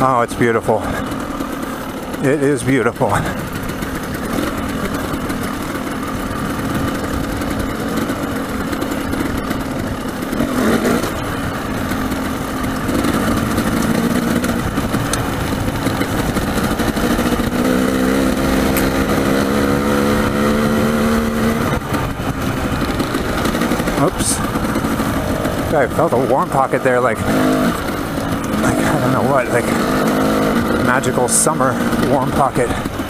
Oh, it's beautiful. It is beautiful. Oops. I felt a warm pocket there, like I don't know what, like magical summer warm pocket.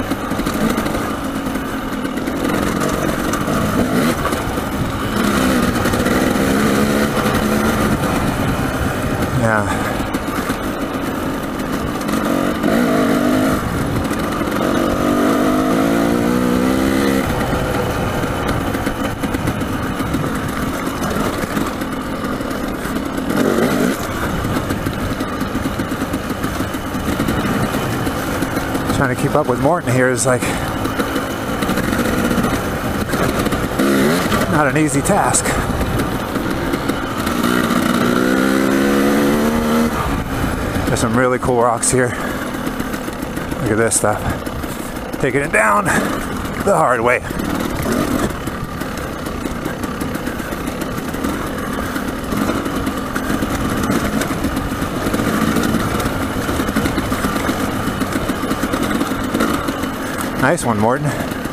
Yeah. Trying to keep up with Morten here is like not an easy task. There's some really cool rocks here. Look at this stuff. Taking it down the hard way. Nice one, Morten.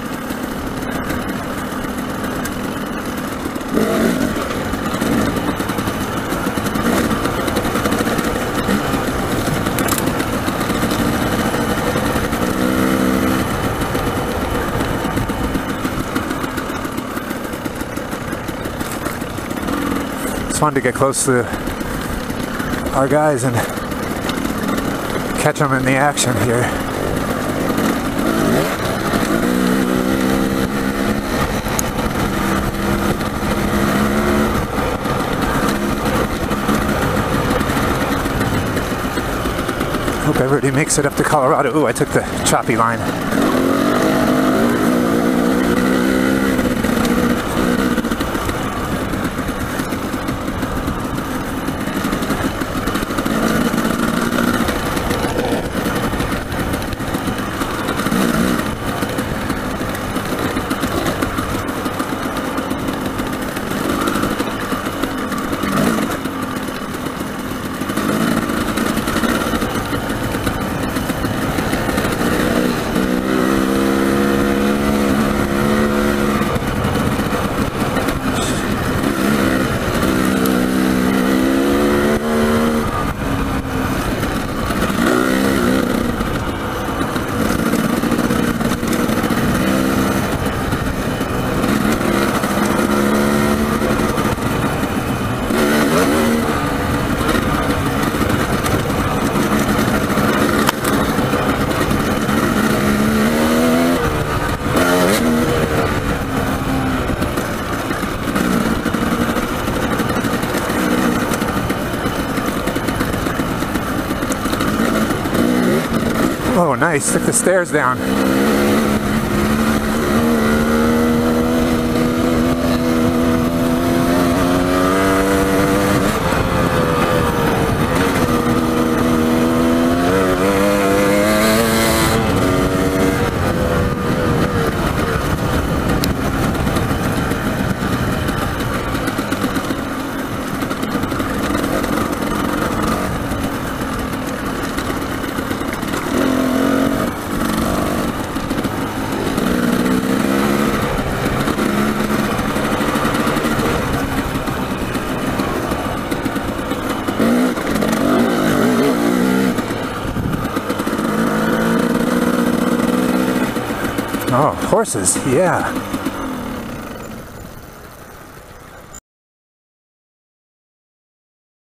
It's fun to get close to our guys and catch them in the action here. Hope everybody makes it up to Colorado. Ooh, I took the choppy line. Oh, nice. Took the stairs down. Oh, horses, yeah.